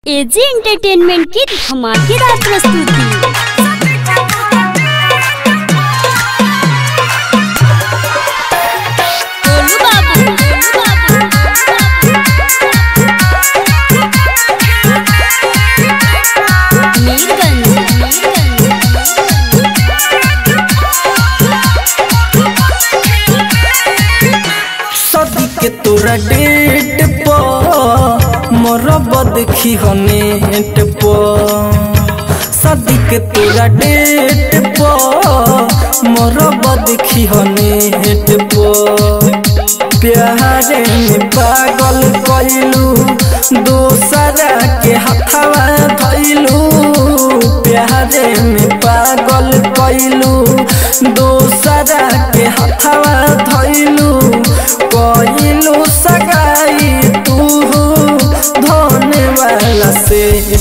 AG entertainment की धमाकेदार प्रस्तुति। तोरा डेट पर मोरब देखी नेट पर शादी के तोरा डेट पर मोरब देखी नेट पर प्यारे में पागल कइलू दोसरा के हथवा धइलू प्यारे में पागल कइलू दोसरा के हथवा धइलू कइलू सगाई तू धोने वाला सेट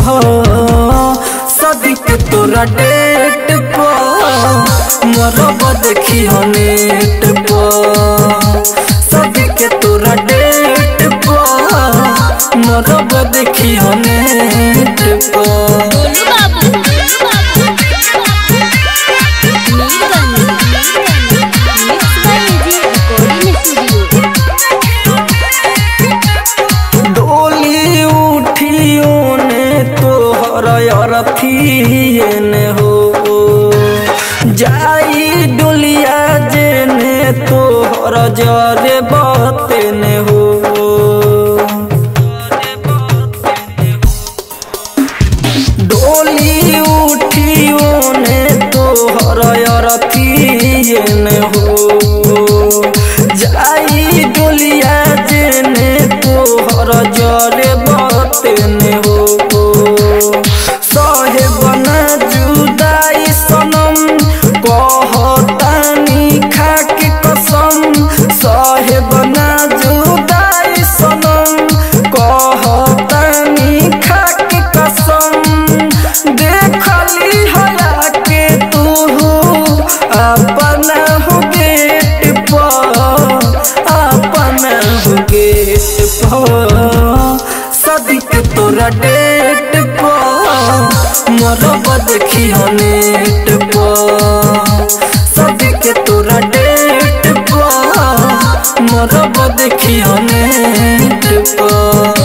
शादी के तोरा डेट पर मोरब देखी नेट पर शादी के तोरा डेट पर मोरब देखी नेट पर। रथियने हो जाई डोलिया जेने तोहर जरे बतेने हो डोली उठियोने तोहर रथियने हो जाई डोलिया जेने तोहर जरे बतेने हो बना जुदाई सनम कहतानी खाके कसम सहे बना जुदाई सनम कहतानी खाके कसम देखली हया के तू अपना हो गेट पर अपना हो गेट पर शादी के तोरा डेट मोरब देखी नेट पर शादी के तोरा डेट पर मोरब देखी नेट पर।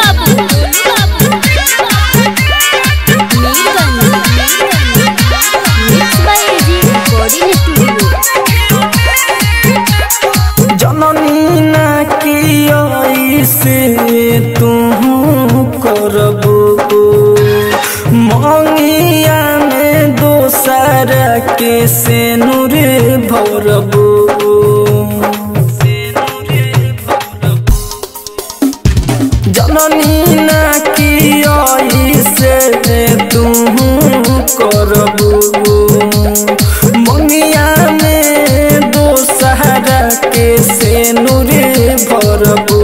जननी ना की से तू करबू मंगिया में दोसरा के सेनुर भरबू जननी ना की से तू करबू मंगिया में दोसरा के सेनुर भरबू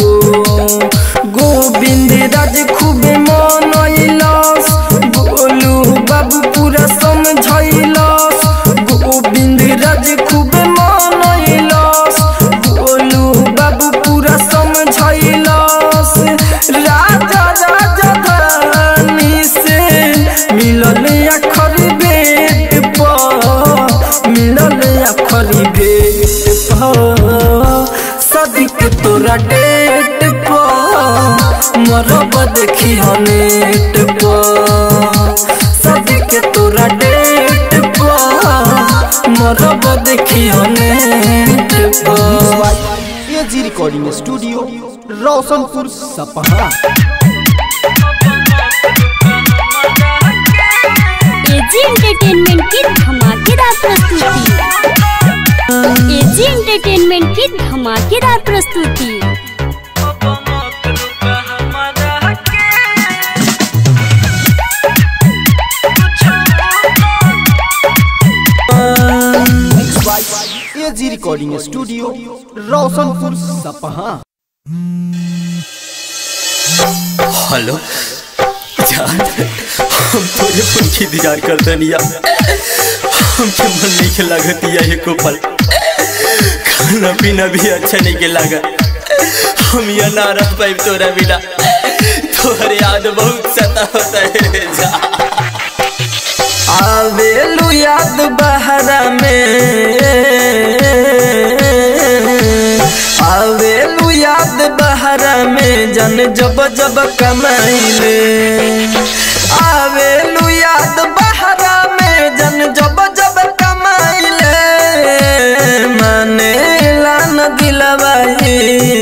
गोविंद राज खूबे मनैलस गोलू बाबू पूरा समझैलस गोविंद राज खूबे मनैलस गोलू बाबू पूरा समझैलस राजा राजधानी से मिलल आखरी भेट पर मिलल आखरी भेट पर शादी के तोरा डेट पर मोरब देखी नेट पर शादी के तोरा डेट पर मोरब देखी नेट पर। एजी रिकॉर्डिंग स्टूडियो रोशनपुर सपहा। एजी एंटरटेनमेंट की धमाकेदार प्रस्तुति। एजी एंटरटेनमेंट की धमाकेदार प्रस्तुति। एजी रिकॉर्डिंग स्टूडियो रोशनपुर सपहा। हेलो जान, हम तोरे फोन की इंतजार करते नहीं हमके मन नहीं के लागत ये को पल खाना पीना भी अच्छा नहीं के लागत हम यहाँ ना रह पाए तोरा बिना। तुम्हारी याद बहुत सताता है जान। आवेलू याद बहरा में, आवेलू याद बहरा में जन जब जब कमाइले। आवेलू याद बहरा में जन जब जब कमाइले। माने लान दिलवाई,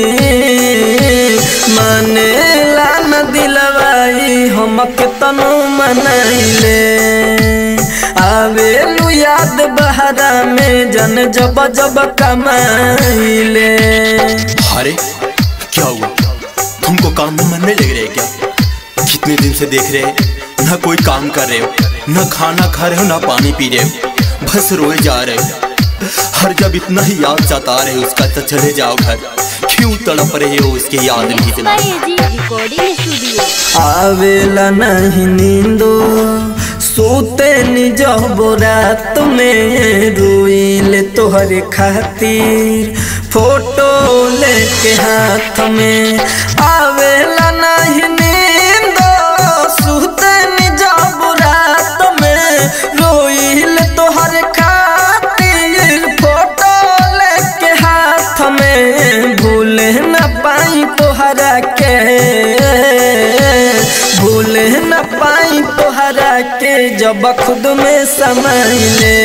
माने लान दिलवाई हम कितनो मनाइले। आवेलू याद बहरा में जन जब जब कमाइले। अरे क्या हुआ, तुमको काम में मन नहीं लग रहा है क्या? कितने दिन से देख रहे हैं, ना कोई काम कर रहे हो, ना खाना खा रहे हो, ना पानी पी रहे हो, बस रोए जा रहे हो। हर जब इतना ही याद सता रहे हो उसका तो चले जाओ घर, क्यों तड़प रहे हो उसके याद में इतना? Recording studio. आवेला नहीं नींदो सोते निजब रात में। रोइले तोहरे खातिर फोटो लेके हाथ में। आवेला नहीं नींदो सोते निजब रात में। रोइले तोहरे खातिर फोटो लेके हाथ में। भूले न पाई तोहरा के, भूले न पाई तोहरा के जब खुद में समाइले।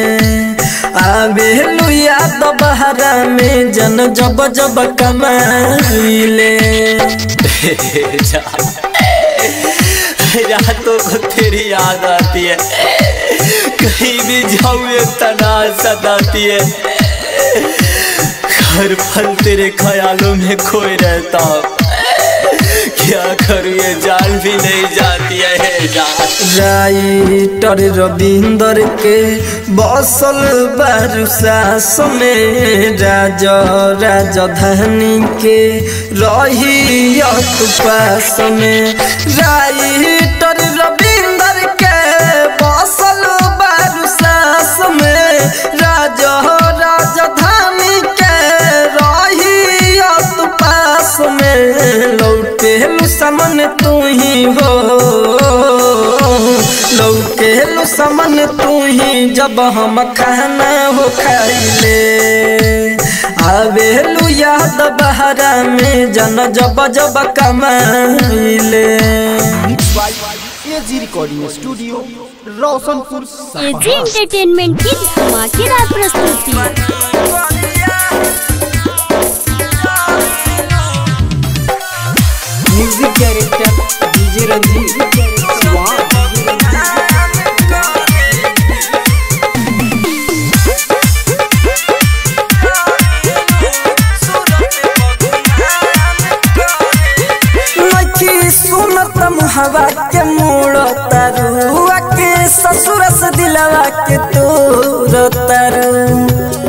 आवेलू याद बहरा में जन जब जब कमाइले। रातों को तेरी याद आती है, कहीं भी जाऊँ ये तनाव सताती है। हर पल तेरे ख्यालों में खोए रहता हूँ, क्या करूँ ये जान भी नहीं जाती है जान। राइटर रविंदर के बसल बारुसास में। राजा राजधानी के रही पास में। राइटर रविंदर के बसल बारुसास में। राजा राजधानी के रही पास में। लौटे समन तू ही हो, लौटे समन तू ही जब हम खाना हो खाइले। आवेलू याद बहरा में जन जब जब कमाइले। AG recording studio Roshanpur AG entertainment की धमाकेदार प्रस्तुति। Music director DJ Ranjit. सुनत मुहवा के मोड़ तरुआ के ससुर से दिलवा के तोर तरु।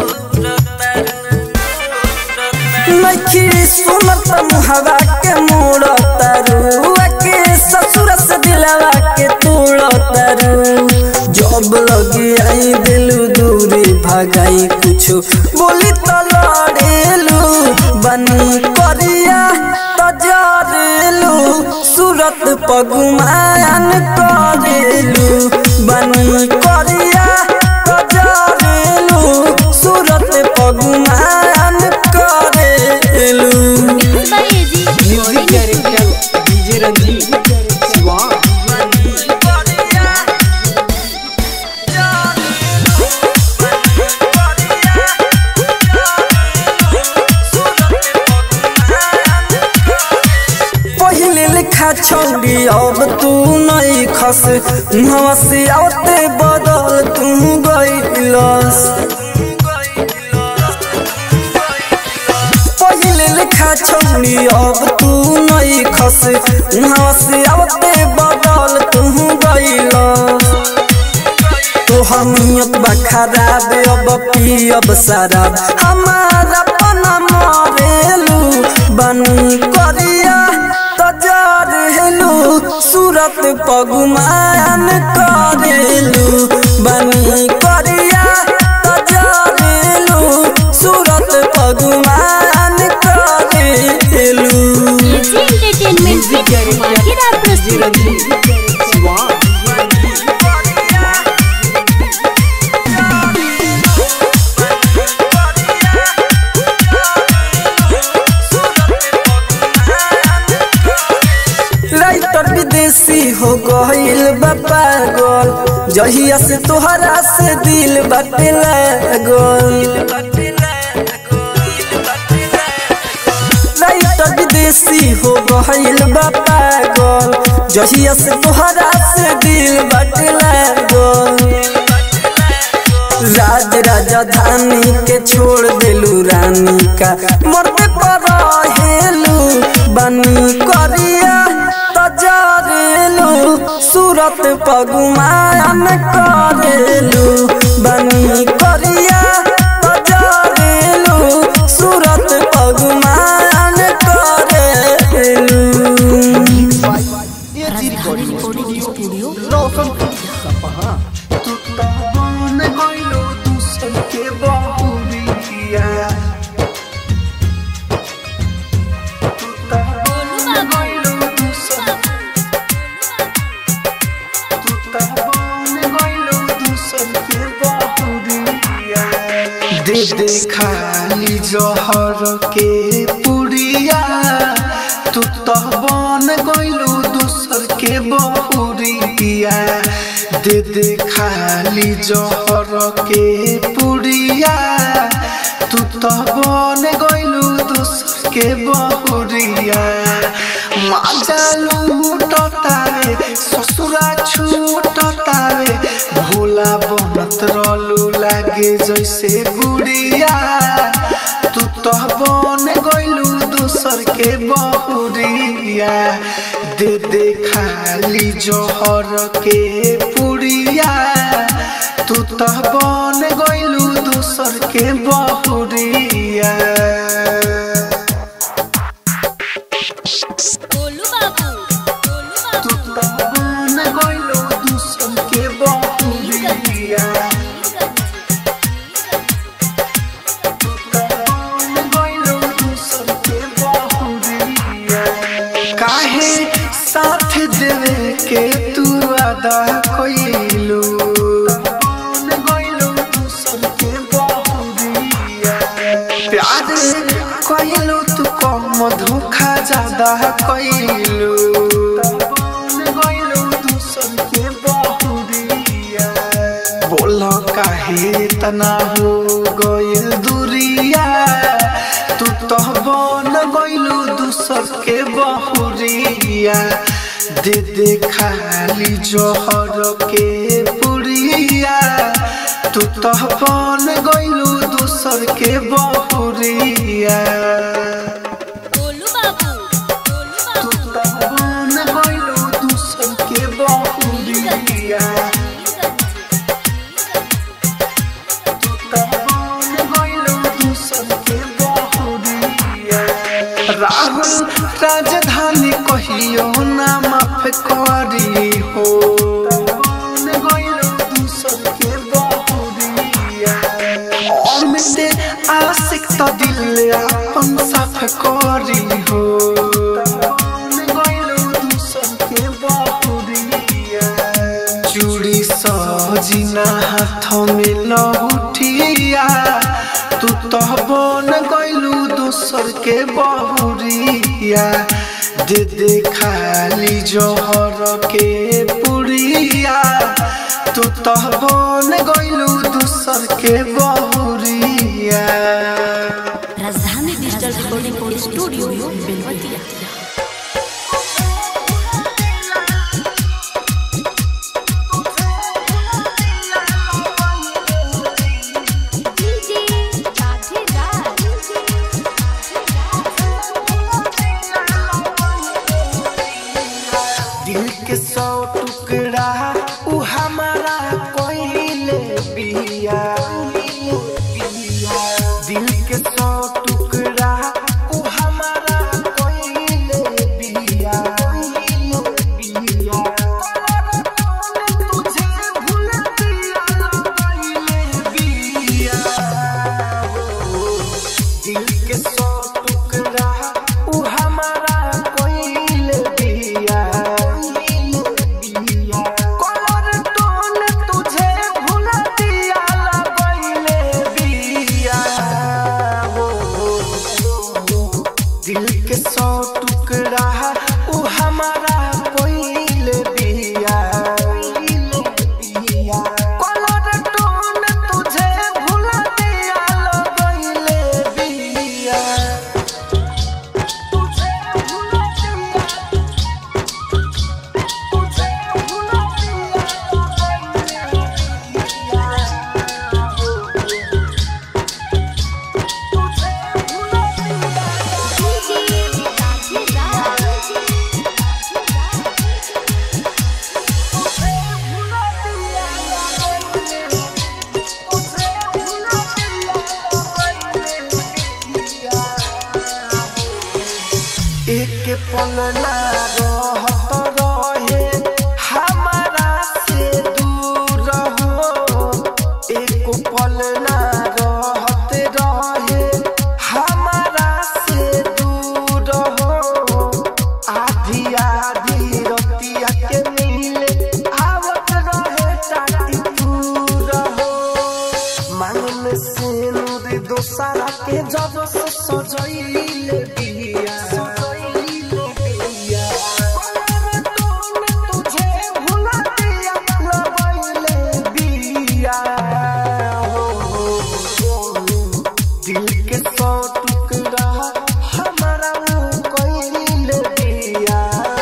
नखी सुनत मुहवा के मोड़ तरुआ के ससुर से दिलवा के तोड़ तरु। जब लगी आई दिलू दूरी भगाई कुछ बोली तो लड़ेलू। बनी करिया तो जरेलू सूरत पगुमान करेलू। बनी करिया तो जरेलू सूरत पगुमान करेलू। Music director DJ Ranjit. छौड़ी अब तू नहीं खस से आते बदल तू गइलस। पहले लिखा छौड़ी अब तू नहीं खस से आते बदल तू गइलस। तो हमियत बा खराब अब पियब शराब हमारा पना मरेलू। बनी करिया सूरत पगुमान करेलू। बनी करिया तजरेलू सूरत पगुमान करेलू। एजी एंटरटेनमेंट की राइटर विदेशी हो गइल बा पागल जहिया से तोहरा से दिल बाटे लागल। राइटर विदेशी हो गइल बा पागल जहिया से तोहरा से दिल बाटे लागल। राज राजधानी के छोड़ देलू रानी का मरते पर हेलू बनी करिया तजरेलू सूरत पगुमान करेलू बनी करिया तजरेलू सूरत पगुमान करेलू। रोशनपुर सपहा दे दे खाली जहर के पुड़िया तू तो बन गइलू दूसर के बहुरिया। दे दे खाली जहर के पुड़िया तू तो बन गइलू दूसर के बहुरिया। माजा लूटतावे ससुरा छूटतावे भोला बनत रहलू लागे जैसे गुड़िया। तू तो बन गइलू दूसर के बहुरिया। दे दे खाली जहर के पुड़िया तू तो बन गइलू दूसर के बहुरिया। काहे साथ देवे के तू वादा कइलू प्यार कइलू तू कम धोखा ज्यादा कइलू। बोलो काहे तना हो गइल दूरिया तू तो बन गइलू दूसर के बहुरिया। दे दे खाली जहर के पुड़िया तू तो बन गइलू दूसर के बहुरिया। तू तो बन गइलू दूसर के बहुरिया। राहुल राजधानी कहियो ना माफ करी हो अमित आशिक तो दिल अपन साफ करी हो। चूड़ी सजिना हाथ में लहुटिया तू तो बन गइलू दूसर के बहुरिया। दे दे खाली जहर के पुड़िया तू तो बन गइलू दूसर के बहुरिया। राजधानी डिजिटल रिकॉर्डिंग स्टूडियो बेलवतिया। दिल के 100 टुकड़ा उ हमारा कोइले बिया। दिल के 100 टुकड़ा उ हमारा कोइले बिया। तुझे भूल दिया कोइले बिया। दिल के 100 टुकड़ा उ हमारा कोइले बिया। पल ना रहत रहे हमारा से दूर हो, एक पल ना रहत रहे हमारा से दूर हो। आधी आधी रतिया के मिले आवत रहे टाटी दूर हो, मांग में सिंदूर दोसरा के जब से सजैले बिया तुझे भुला दिया लबैले बिया दिल के 100 टुकड़ा हमारा कइले बिया।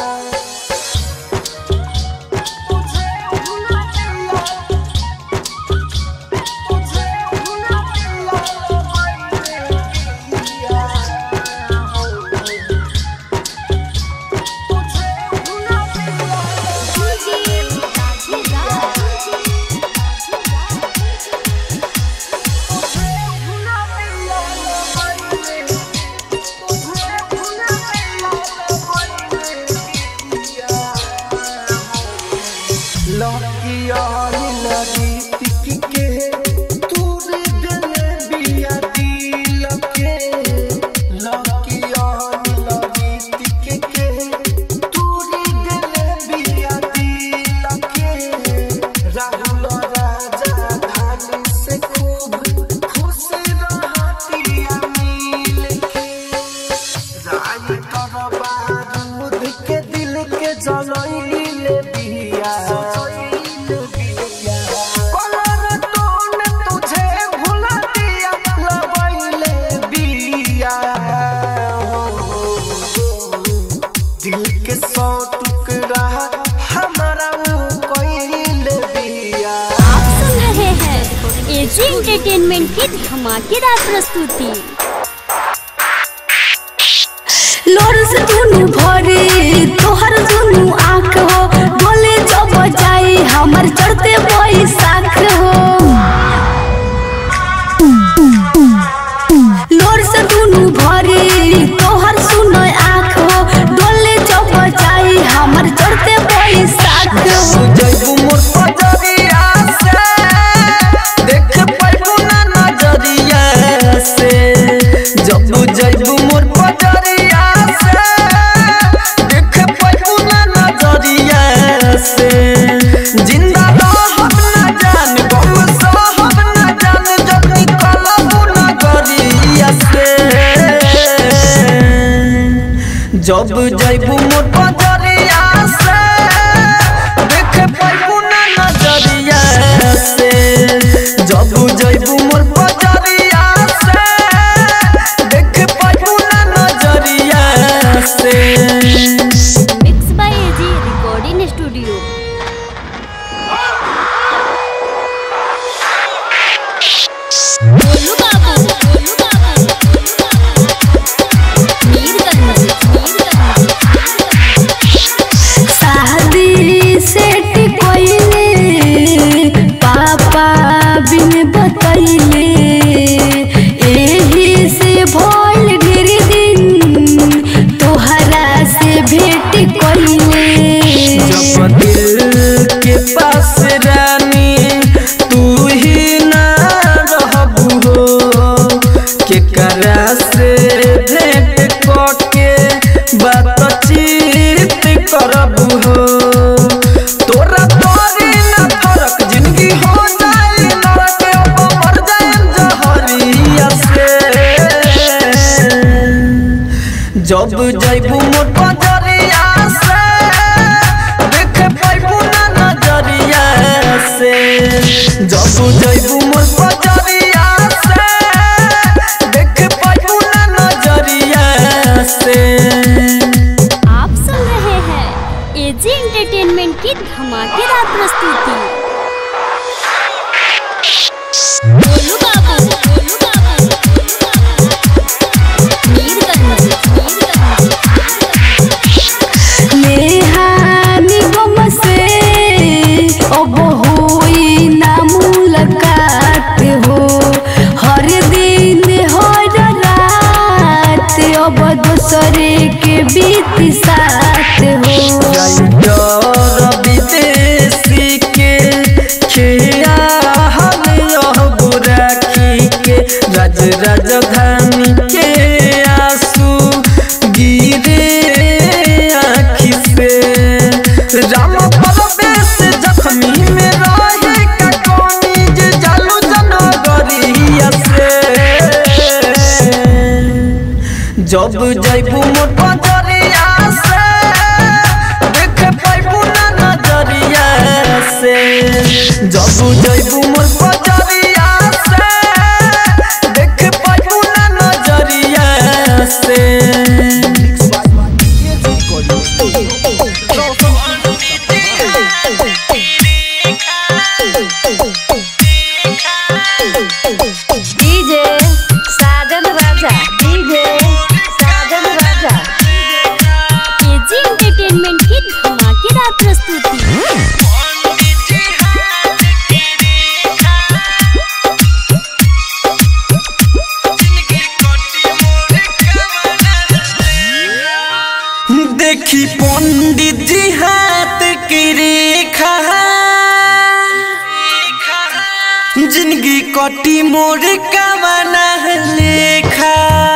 एंटरटेनमेंट की धमाकेदार प्रस्तुति। लोर से दुनु भरे तोहर दुनु आँख हो, बोले जब जाई हमर चढ़ते बैसाख हो। लोर से दुनु भरे तोहर सुनो आँख हो, बोले जब जाई हमर चढ़ते बैसाख हो। जैबू मोर पजरिया से देख पैबू ना नजरिया से, जिंदा रहब ना जान गम सहब ना जान जब निकलबू नगरिया से। जब जैबू मोर पजरिया से देख पैबू ना नजरिया से, जब जैबू मोर पजरिया से mix by AG recording studio. बोलू बाबू शादी सेट कोइले पापा बिन बतैले, एही से भइल ढेर दिन तोहरा से भेट कोइले। जब दिल के पास रानी तू ही ना रहबू हो, केकरा से भेंट करके बातचीत करबू हो। तोरा तोरी ना फरक जिंदगी हो जाए नरक, अब मर जाए जहरिया से। जब जैबू मोर पजरिया से देख पैबू ना नजरिया से, जब जैबू मोर पजरिया से देख पैबू ना नजरिया से। आप सुन रहे हैं एजी एंटरटेनमेंट की धमाकेदार प्रस्तुति। बोलू बाबू नेहानी गम से अब होई ना मुलाकात हो, हर दिन हर रात अब दूसरे के बीत राम परवेश जख्मी में रहे का कोनी जे जालू जनगरिया से जब जैबू मोर बजरिया से देख पाइबू ना नजरिया से जब जैबू मोर बजरिया से देख पाइबू ना नजरिया से DJ Sajan Raja KG entertainment की धमाकेदार प्रस्तुति। देखी पंडित जी हाथ की रेखा जिंदगी कटी मोर कवना लेखा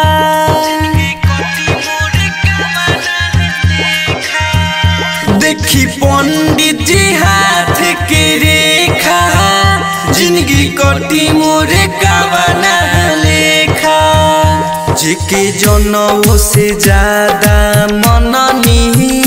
देखी पंडित जी हाथ की रेखा जिंदगी कटी मोर कवना लेखा जिके जनों से ज्यादा मननी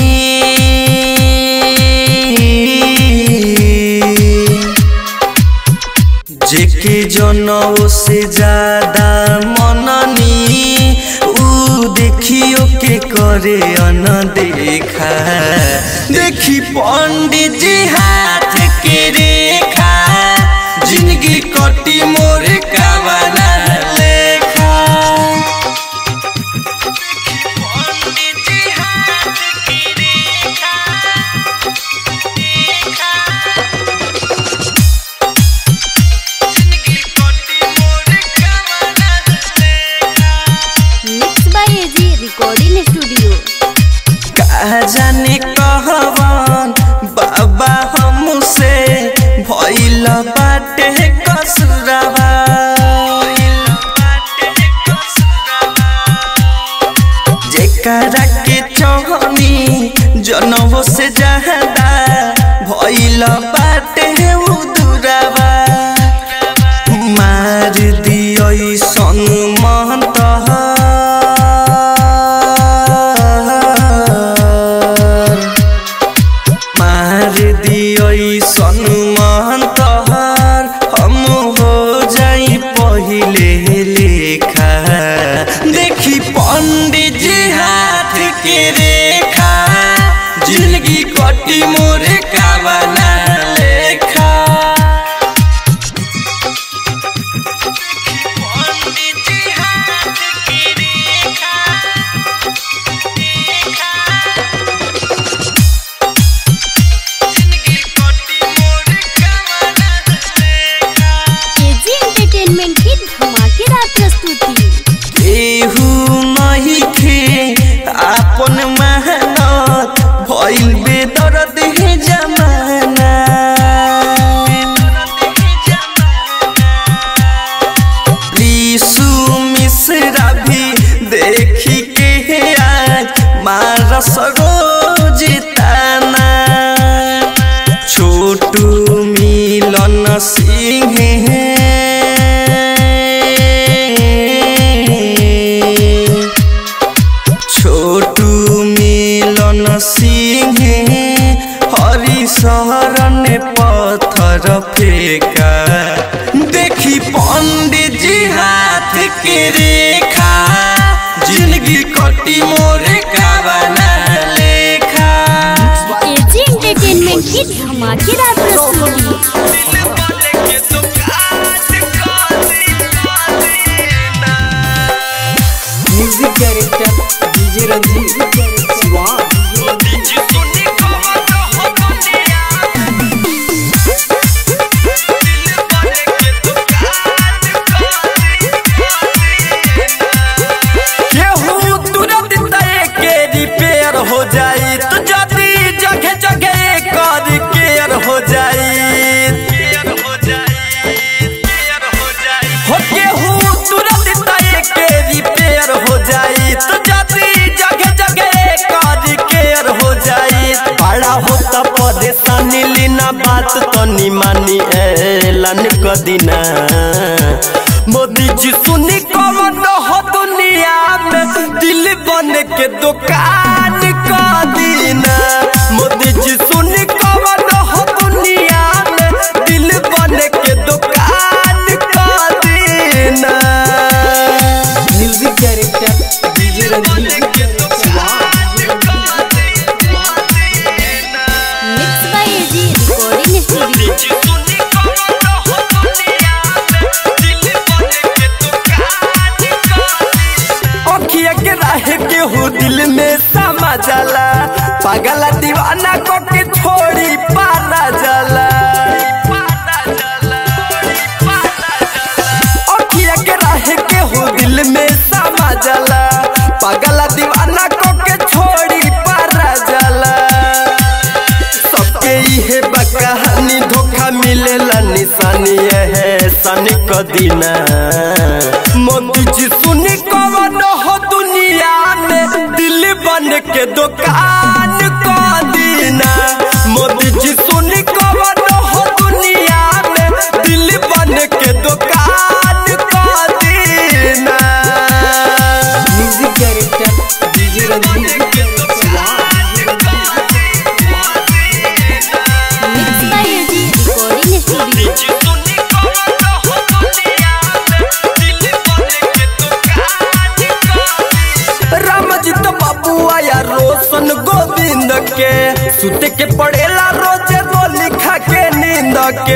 जिके जनों से ज्यादा मननी ऊ देखियो के करे अनदेखा देखी पंडित जी हाथ के रेखा जिंदगी कटी मोर कवना लेखा mix by AG recording studio. कहा जाने कहवन बाबा हमसे भइल बाटे कसुरवा जेकरा के चाहनी जनों से ज्यादा भइल बाटे उदुरवा मार दियो सन महंत मार दियो सन महंत हम हो जाई पहिले लेखा देखी पंडित जी हाथ के रेखा जिंदगी कटी मोर कवना लेखा केजी एंटरटेनमेंट की धमाकेदार प्रस्तुति। केहू नहीं खे आपन मेहनत भइल बेदर्द है जमाना रीसु मिश्रा भी देखी के आज मारस रोज ताना छोटू मिलन सिंह छोटू मिलन सिंह हरि शरण पत्थर फेंका देखी पंडित जी हाथ के रेखा जिंदगी कटी मोर कवना लेखा केजी एंटरटेनमेंट की धमाकेदार प्रस्तुति। Music director DJ Ranjit Siwan केहू तुरंत तय के रिपेयर हो जाई तो जल्दी जगह जगह कर केयर हो जाई हो केहू तुरंत तय के रिपेयर हो जाई तो जल्दी जगह जगह कर मिलन क दिना मोदी जी सुनी कौन हो दुनिया में दिल बन के दुकान क दिना मोदी जी सुनी कौन हो दुनिया में दिल बन के दुकान क दिना। Music director DJ Ranjit mix by AG recording studio. अखिया के राहे के हो दिल में समा जाला पागल दीवाना को के छोड़ी पारा जाला अखिया के राहे के हो दिल में समा जाला पागल दीवाना को के छोड़ी पारा जाला सबके इहे बकहानी धोखा मिलेला निशानी है सन क दिना मोदी जी सुनी कौन हो दुनिया में दिल बन के दुकान क दिना मोदी जी सुनी कौन हो दुनिया में दिल बन के दुकान क दिना। Music director DJ Ranjit mix by AG recording studio. Ramjit बाबू आया रोशन गोविंद के सुते के पड़ेला रोजे गोली खा के नींद के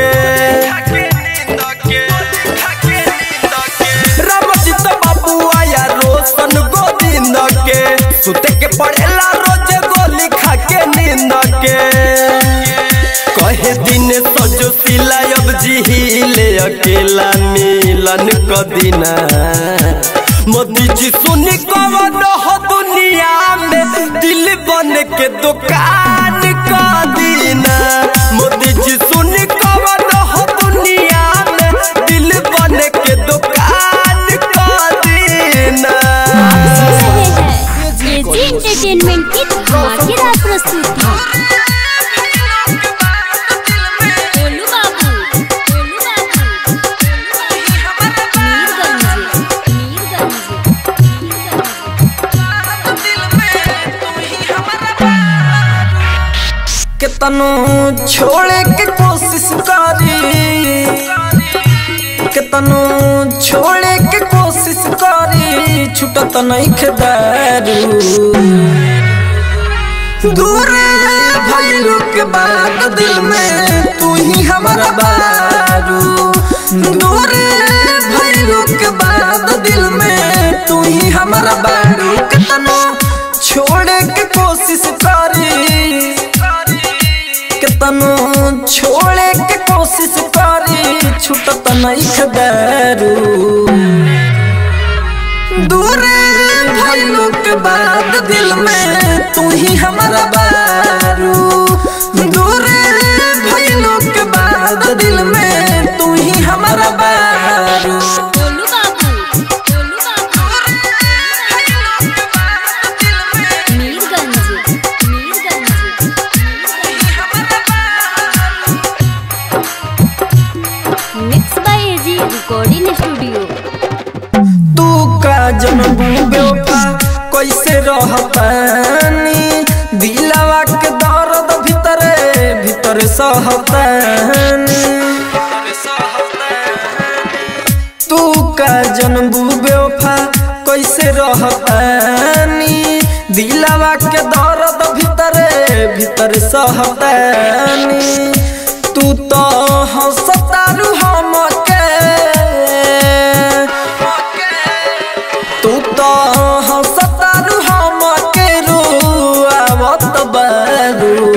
रामजित बाबू आया रोशन गोविंद के सुते के पड़ेला रोजे गोली खा के नींद के कहे दिन सजो सिला अब जिहिले अकेला मिलन क दिना मोदी जी सुनी कौन हो दुनिया में दिल बन के दुकान क दिना मोदी जी सुनी कौन हो दुनिया में दिल बन के दुकान क दिना। एजी एंटरटेनमेंट की धमाकेदार प्रस्तुति। गोलू बाबू, गोलू बाबू, केतनो छोड़े के कोशिश करी केतनो छोड़े के कोशिश करी छूटत नहीं दारू दूर भइलू के बाद दिल में तू ही हमारा बारू दूर भइलू के बाद दिल में तू ही हमारा बारू केतनो छोड़े के कोशिश करी केतनो छोड़े के कोशिश करी छूटत नहीं दारू दूर भइलू के बाद दिल में तू ही हमारा बारू दूर भइलू के बाद दिल में तू ही हमारा बारू। गोलू बाबू, गोलू बाबू, Mirganj, mix by AG recording studio. तू का जनबू बेवफा कैसे रहतानी दिलवा के दर्द भीतरे भीतर सहतानी तू का जनबू बेवफा कैसे रहतानी दिलवा के दर्द भीतरे भीतर सहतानी तू तो हंसतारू हमके तू तो हंसतारू हमके रुआवत बारू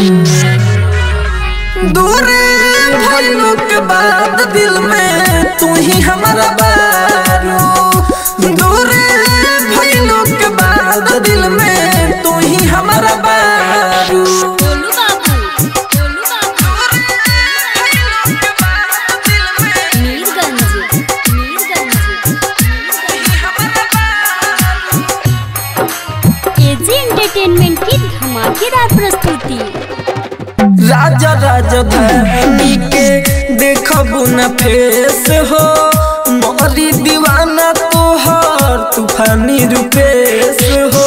दूर भइलू के बाद दिल में तू ही हमारा बारू दूर भइलू के बाद दिल में तू ही हमारा बारू। गोलू बाबू, गोलू बाबू, मीरगंज, एजी एंटरटेनमेंट की धमाकेदार प्रस्तुति। राजा राजधानी के देखबू न फेस हो मोरी दीवाना तोहर तूफानी रूपेश हो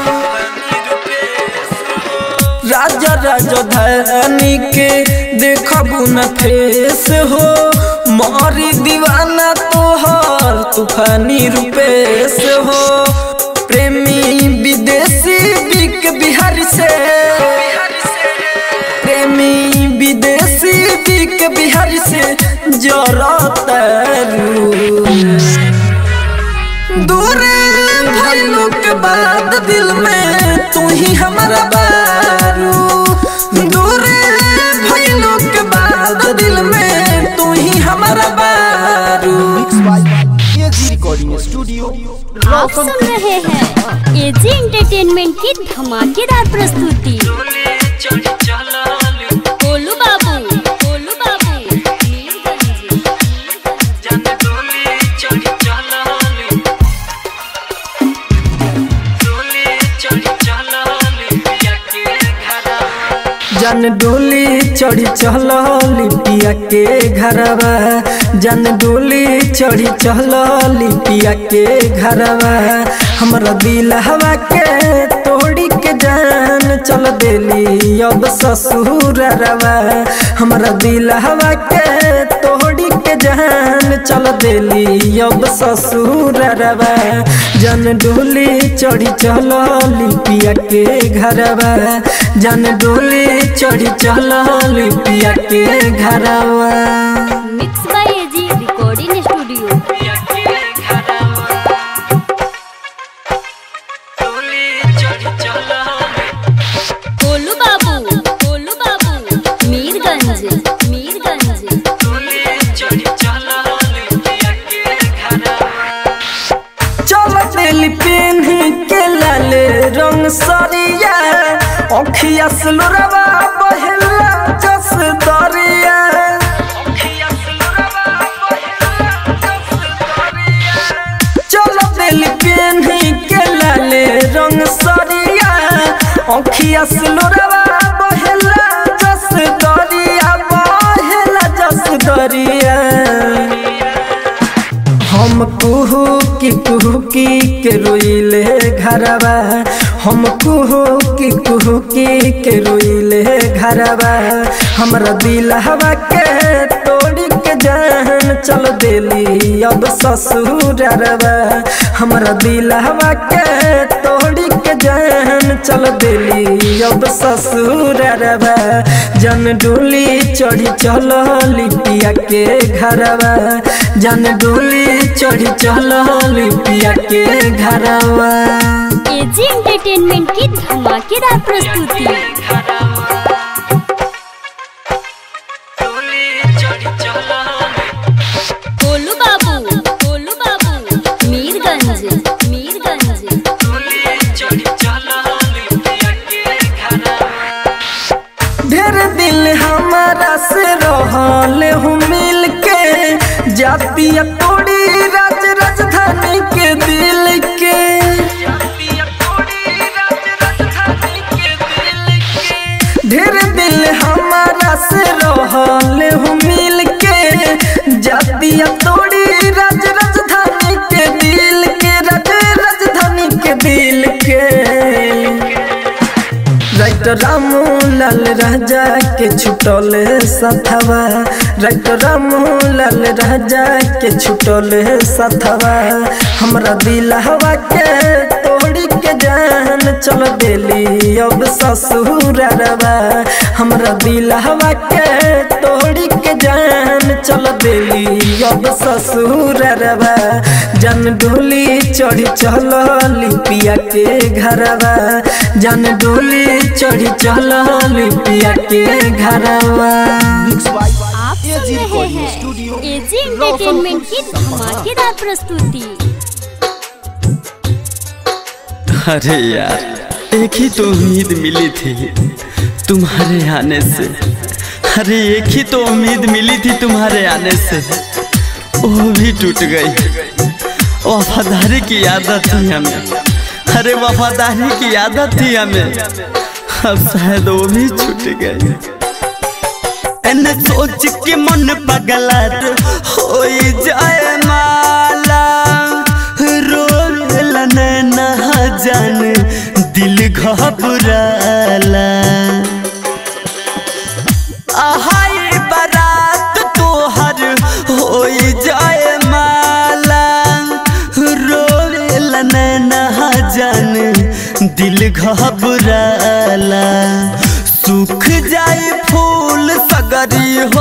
राजा राजधानी के देखबू न फेस हो मोरी दीवाना तोहर तूफानी रूपेश हो प्रेमी विदेशी बिक बिहार से प्रेमी विदेशी बिक बिहार से जरतरू दूर भइलो के बाद दिल में तू ही हमारा बारू दूर भइलो के बाद दिल में तू ही हमारा बारू। एजी रिकॉर्डिंग स्टूडियो आप सुन रहे हैं एजी एंटरटेनमेंट की धमाकेदार प्रस्तुति। गोलू बाबू जन डोली चढ़ी चल लिपिया के घरवा जन डोली चढ़ी चल लिपिया के घरवा हमरा दिल हवा के तोड़ी के जान चल देली अब ससुरवा हमरा दिल हवा के तोड़ी के जान चल देली अब ससुरवा जन डोली चढ़ी चल लिपिया के घरवा जन डोली चढ़ी चल लिपिया के घरवा। Mix by AG recording studio. Golu बाबू मीरगंज चल दिल पेन के लाले रंग सरिया अखिया सुलरवा बहला जस दरिया चल दिल पेन के लाले रंग सरिया अखिया सुलरवा बहला जस दरिया बहला जस दरिया हम कुहू की के रोइले घरवा हम कुहू की के रोइले घरवा हमरा दिल हवा के तोड़ी के जान चल देली अब ससुरवा हमरा दिल हवा के तोड़ी के जान चल देली अब ससुरवा जन डोली चढ़ी चल लिपिया के घरवा जन डोली चढ़ी चल लिपिया के घरवा। एजी एंटरटेनमेंट की धमाकेदार प्रस्तुति। गोलू बाबू मीरगंज ढेर दिल हमारा से रहल हूँ मिल के जातिया तोड़ी राजधानी के दिल के ढेर दिल हमारा से रहल हूँ मिल के जातिया तोड़ी राजधानी के दिल के राजधानी के दिल के राइटर रामू लाल राजा के छुटल सथवा राइटर रामू लाल राजा के छुटल सथवा हमरा दिल हवा के तोड़ी के जान चल देली अब ससुरवा हमरा दिल हवा के तोड़ी के जान चल देली अब ससुरवा जन डोली चढ़ी चल लिपिया के घरवा जन डोली चढ़ी चल लिपिया के घरवा। आप सुन रहे हैं एजी एंटरटेनमेंट की धमाकेदार प्रस्तुति। अरे यार एक ही तो उम्मीद मिली थी तुम्हारे आने से, अरे एक ही तो उम्मीद मिली थी तुम्हारे आने से, वो भी टूट गई। वफादारी की आदत थी हमें, अरे वफादारी की आदत थी हमें, अब शायद वो भी छूट गई। एन सोच के मन पगलात हो जाए माला रोला नैना जान दिल घबराला आहाई बारात तोहर हो जाए माला रोला नैना जान दिल घबराला सूख जाए फूल सगरी हो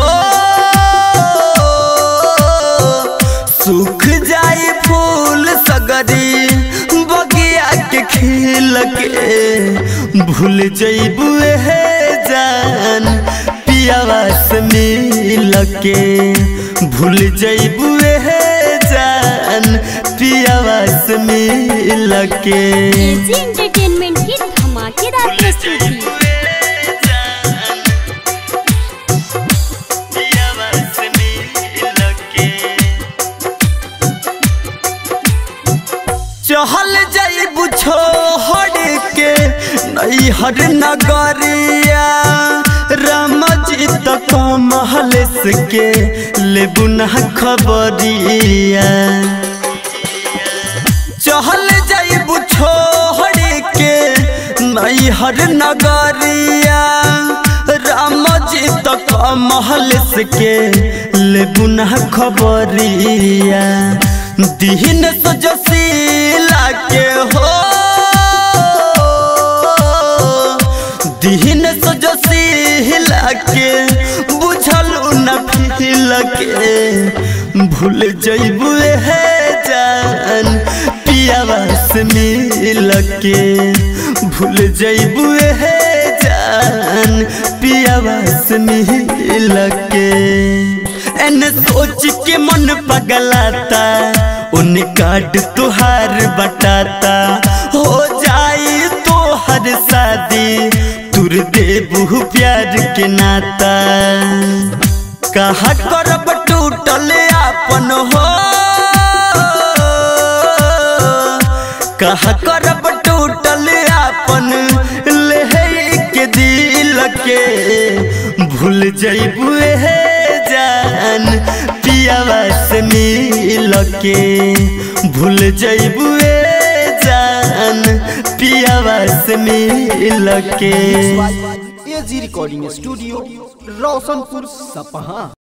सूख जाए फूल सगरी बगिया के खिल के भूल जइबू हे जान पियावा से मिल के भूल जइबू हे जान पियावा से मिल के। एजी एंटरटेनमेंट की धमाकेदार प्रस्तुति। चहल जाइबू छोड़ के नैहर नगरिया रामजीत कमल के लेबू ना खबरिया चहल जाइबू छोड़ के नैहर नगरिया रामजीत कमल के लेबू ना खबरिया दीन सजसीला के हो दीन सजसीला के बुझल न फिल के भूल जइबू हे जान पियावा से मिल के भूल जइबू हे जान पियावा से मिल के। एन सोच के मन पगलाता उन कार्ड तुहार बटाता हो जाई तोहर शादी तुर देबू प्यार के नाता कहा करब टूटल आपन हो कहा करब टूटल आपन ले के दिल के भूल जइबू हे जान पियावा से मिल के भूल जइबू जान पियावा से मिल के। एजी रिकॉर्डिंग स्टूडियो रोशनपुर सपहा।